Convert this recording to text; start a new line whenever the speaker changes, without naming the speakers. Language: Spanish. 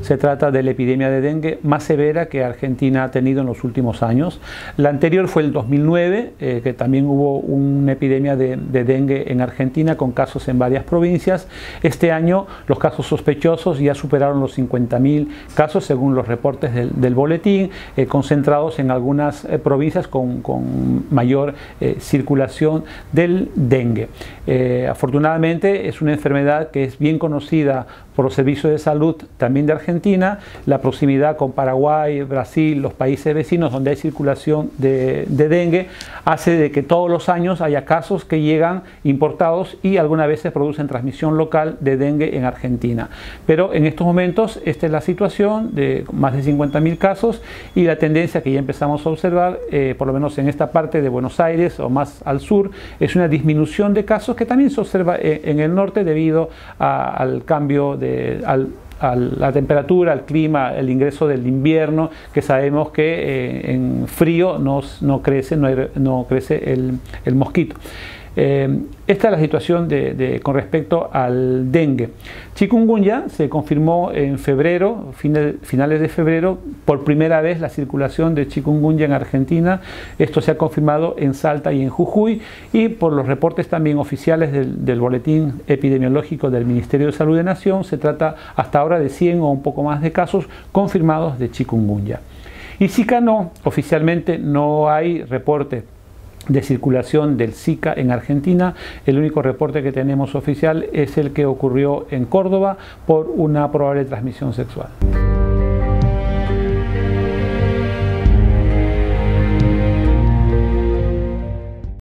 Se trata de la epidemia de dengue más severa que Argentina ha tenido en los últimos años. La anterior fue el 2009, que también hubo una epidemia de dengue en Argentina con casos en varias provincias. Este año los casos sospechosos ya superaron los 50.000 casos según los reportes del boletín, concentrados en algunas provincias con mayor circulación del dengue. Afortunadamente es una enfermedad que es bien conocida por los servicios de salud también de Argentina. La proximidad con Paraguay, Brasil, los países vecinos donde hay circulación de dengue hace de que todos los años haya casos que llegan importados y algunas veces producen transmisión local de dengue en Argentina. Pero en estos momentos esta es la situación de más de 50.000 casos y la tendencia que ya empezamos a observar, por lo menos en esta parte de Buenos Aires o más al sur, es una disminución de casos que también se observa en el norte debido al cambio a la temperatura, al clima, el ingreso del invierno, que sabemos que en frío no crece el mosquito. Esta es la situación con respecto al dengue. Chikungunya se confirmó en febrero, finales de febrero, por primera vez la circulación de chikungunya en Argentina. Esto se ha confirmado en Salta y en Jujuy, y por los reportes también oficiales del boletín epidemiológico del Ministerio de Salud de Nación, se trata hasta ahora de 100 o un poco más de casos confirmados de chikungunya. Y Zika no, oficialmente no hay reporte de circulación del Zika en Argentina. El único reporte que tenemos oficial es el que ocurrió en Córdoba por una probable transmisión sexual.